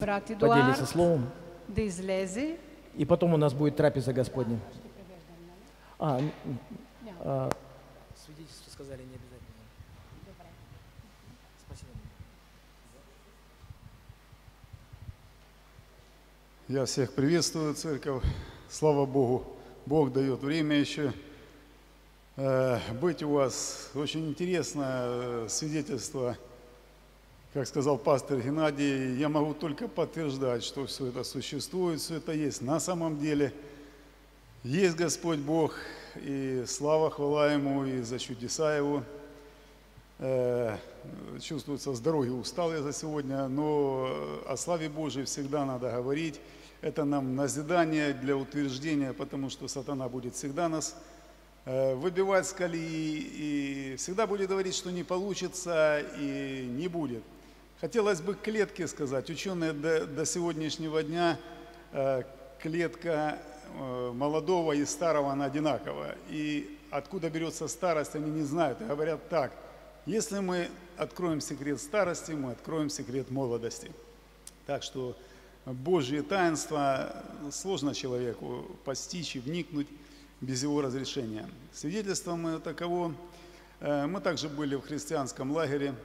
брат поделится Эдуард словом, да излезе. и потом у нас будет трапеза Господня. Свидетельство сказали не обязательно. Спасибо. Я всех приветствую, церковь. Слава Богу, Бог дает время еще быть у вас. Очень интересное свидетельство, как сказал пастор Геннадий. Я могу только подтверждать, что все это существует, все это есть. На самом деле есть Господь Бог, и слава, хвала Ему, и за чудеса Его. Чувствуется, с дороги устал я за сегодня, но о славе Божией всегда надо говорить. Это нам назидание для утверждения, потому что сатана будет всегда нас выбивать с колеи и всегда будет говорить, что не получится и не будет. Хотелось бы клетки сказать. Ученые до сегодняшнего дня клетка молодого и старого, она одинаковая. И откуда берется старость, они не знают. И говорят так: если мы откроем секрет старости, мы откроем секрет молодости. Так что Божье таинство сложно человеку постичь и вникнуть без его разрешения. Свидетельство мы таково. Мы также были в христианском лагере.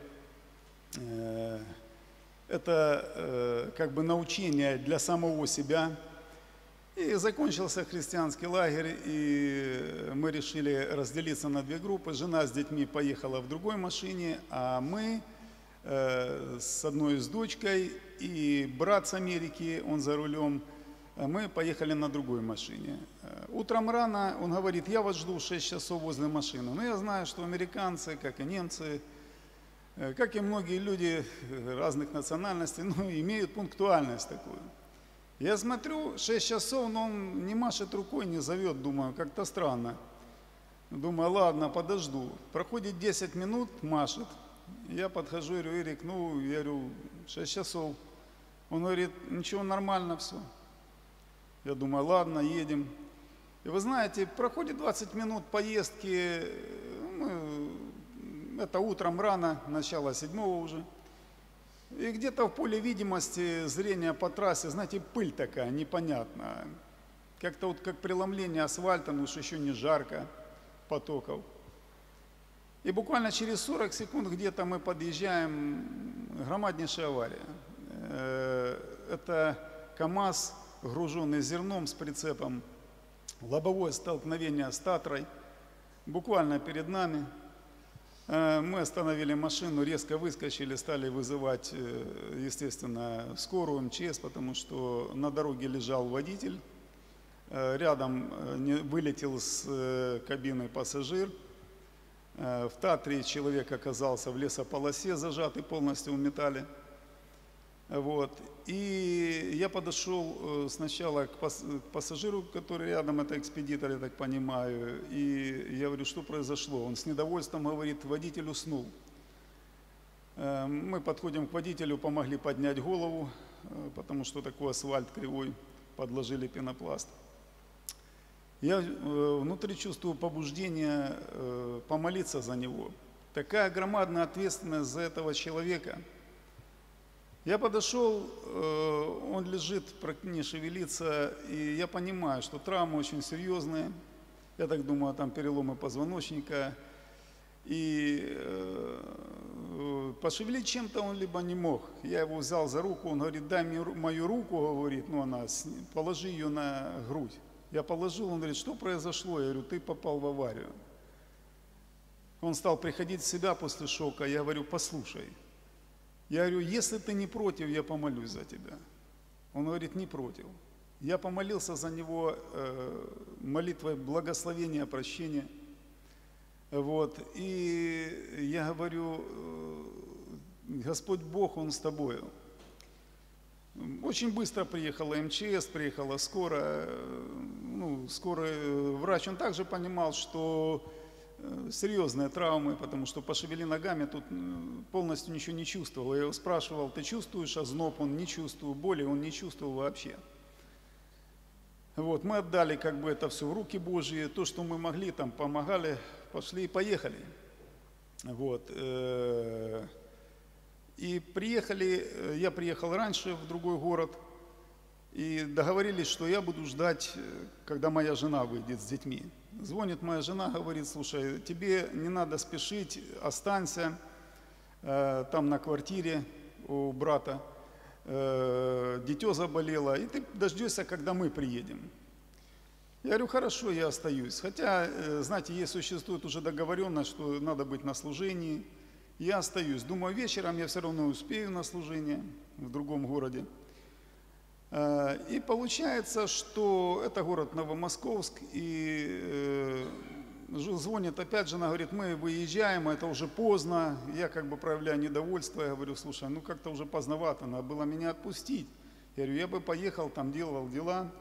Это как бы научение для самого себя. И закончился христианский лагерь, и мы решили разделиться на две группы. Жена с детьми поехала в другой машине, а мы с одной с дочкой и брат с Америки, он за рулем, мы поехали на другой машине. Утром рано он говорит: я вас жду 6 часов возле машины. Но я знаю, что американцы, как и немцы, как и многие люди разных национальностей, имеют пунктуальность такую. Я смотрю, 6 часов, но он не машет рукой, не зовет, думаю, как-то странно. Думаю, ладно, подожду. Проходит 10 минут, машет. Я подхожу и говорю: Эрик, я говорю, 6 часов. Он говорит: ничего, нормально все. Я думаю, ладно, едем. И вы знаете, проходит 20 минут поездки, это утром рано, начало 7-го уже. И где-то в поле видимости зрения по трассе, знаете, пыль такая непонятная. Как-то вот как преломление асфальта, но уж еще не жарко, потоков. И буквально через 40 секунд где-то мы подъезжаем, громаднейшая авария. Это КАМАЗ, груженный зерном с прицепом, лобовое столкновение с Татрой, буквально перед нами. Мы остановили машину, резко выскочили, стали вызывать, естественно, скорую, МЧС, потому что на дороге лежал водитель, рядом вылетел с кабины пассажир. В Татре человек оказался в лесополосе, зажатый полностью в металле. Вот. И я подошел сначала к пассажиру, который рядом, это экспедитор, я так понимаю, и я говорю, что произошло. Он с недовольством говорит: водитель уснул. Мы подходим к водителю, помогли поднять голову, потому что такой асфальт кривой, подложили пенопласт. Я внутри чувствую побуждение помолиться за него. Такая громадная ответственность за этого человека. Я подошел, он лежит, не шевелится, и я понимаю, что травмы очень серьезные. Я так думаю, там переломы позвоночника. И пошевелить чем-то он либо не мог. Я его взял за руку, он говорит: дай мне мою руку, говорит, положи ее на грудь. Я положил, он говорит: что произошло? Я говорю: ты попал в аварию. Он стал приходить в себя после шока. Я говорю: послушай. Я говорю: если ты не против, я помолюсь за тебя. Он говорит: не против. Я помолился за него молитвой благословения, прощения. Вот. И я говорю: Господь Бог, Он с тобою. Очень быстро приехала МЧС, приехала скорая. Скорый врач, он также понимал, что серьезные травмы, потому что пошевели ногами, тут полностью ничего не чувствовал. Я его спрашивал: ты чувствуешь озноб? Он не чувствовал, боли он не чувствовал вообще. Вот, мы отдали как бы это все в руки Божьи, то, что мы могли, там помогали, пошли и поехали. Вот. И я приехал раньше в другой город, и договорились, что я буду ждать, когда моя жена выйдет с детьми. Звонит моя жена, говорит: слушай, тебе не надо спешить, останься там на квартире у брата, дитё заболело, и ты дождешься, когда мы приедем. Я говорю: хорошо, я остаюсь. Хотя, знаете, существует уже договоренность, что надо быть на служении. Я остаюсь. Думаю, вечером я все равно успею на служение в другом городе. И получается, что это город Новомосковск, и звонит опять жена, говорит: мы выезжаем, это уже поздно. Я как бы проявляю недовольство, я говорю: слушай, ну как-то уже поздновато, надо было меня отпустить. Я говорю: я бы поехал, там делал дела.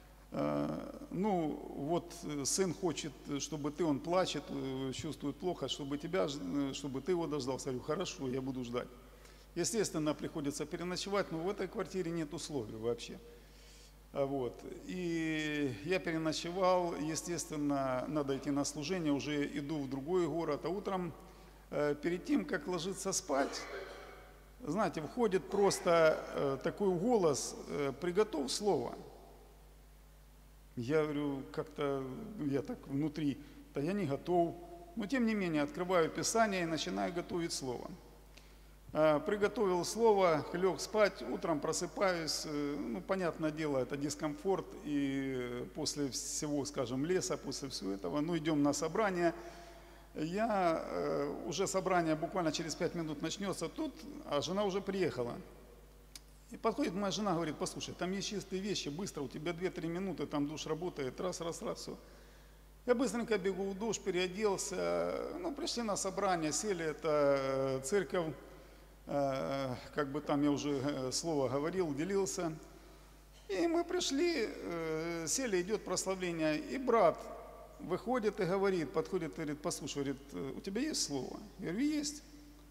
Ну вот сын хочет, чтобы ты, он плачет, чувствует плохо, чтобы ты его дождался. Я говорю: хорошо, я буду ждать. Естественно, приходится переночевать, но в этой квартире нет условий вообще. Вот. И я переночевал, естественно, надо идти на служение, уже иду в другой город, а утром, перед тем, как ложиться спать, знаете, входит просто такой голос: приготовь слово. Я говорю, как-то я так внутри, да я не готов, но тем не менее открываю Писание и начинаю готовить слово. Приготовил слово, лег спать, утром просыпаюсь, ну, понятное дело, это дискомфорт, и после всего, скажем, леса, после всего этого, ну, идем на собрание, уже собрание буквально через 5 минут начнется тут, а жена уже приехала. И подходит моя жена, говорит: послушай, там есть чистые вещи, быстро, у тебя 2-3 минуты, там душ работает, раз, все. Я быстренько бегу в душ, переоделся, ну, пришли на собрание, сели, это церковь, как бы там я уже слово говорил, делился. И мы пришли, сели, идет прославление, и брат выходит и говорит, подходит и говорит: послушай, говорит, у тебя есть слово? Я говорю: есть.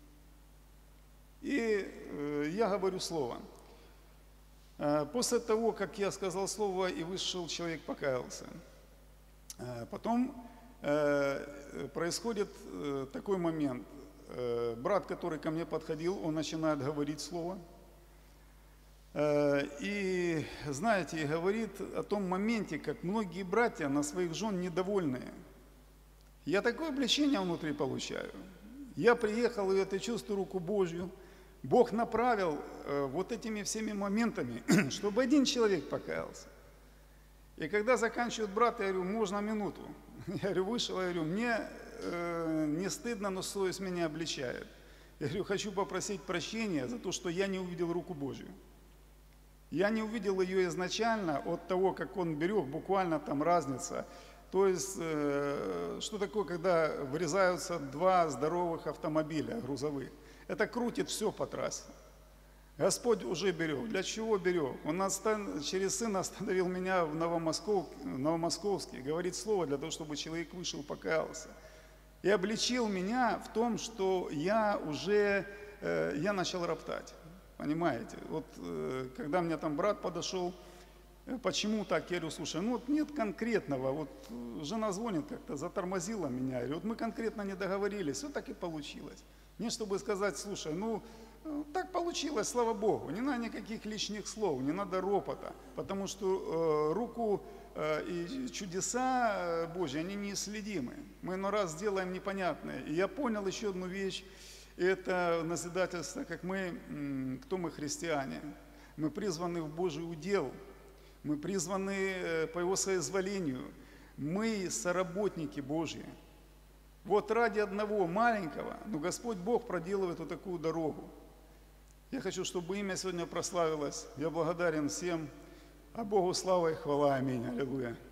И я говорю слово. После того, как я сказал слово и вышел, человек покаялся. Потом происходит такой момент. Брат, который ко мне подходил, он начинает говорить слово. И, знаете, говорит о том моменте, как многие братья на своих жен недовольные. Я такое обличение внутри получаю. Я приехал, и это чувствую руку Божью. Бог направил вот этими всеми моментами, чтобы один человек покаялся. И когда заканчивает брат, я говорю: можно минуту? Я говорю: вышел, я говорю: мне не стыдно, но совесть меня обличает. Я говорю: хочу попросить прощения за то, что я не увидел руку Божью. Я не увидел ее изначально от того, как он берег, буквально там разница. То есть, что такое, когда врезаются два здоровых автомобиля грузовых? Это крутит все по трассе. Господь уже берег. Для чего берег? Он через Сына остановил меня в Новомосковске, говорит слово для того, чтобы человек вышел, покаялся. И обличил меня в том, что я начал роптать. Понимаете? Вот когда мне там брат подошел, почему так? Я говорю: слушай, ну вот нет конкретного. Вот жена звонит как-то, затормозила меня. Я говорю: вот мы конкретно не договорились, вот так и получилось. Не чтобы сказать: слушай, ну так получилось, слава Богу, не надо никаких лишних слов, не надо ропота, потому что руку и чудеса Божьи, они неисследимы. Мы иной раз делаем непонятное. И я понял еще одну вещь, это назидательство, как кто мы христиане. Мы призваны в Божий удел, мы призваны по Его соизволению, мы соработники Божьи. Вот ради одного маленького, но Господь Бог проделывает вот такую дорогу. Я хочу, чтобы имя сегодня прославилось. Я благодарен всем, а Богу слава и хвала. Аминь. Аллилуйя.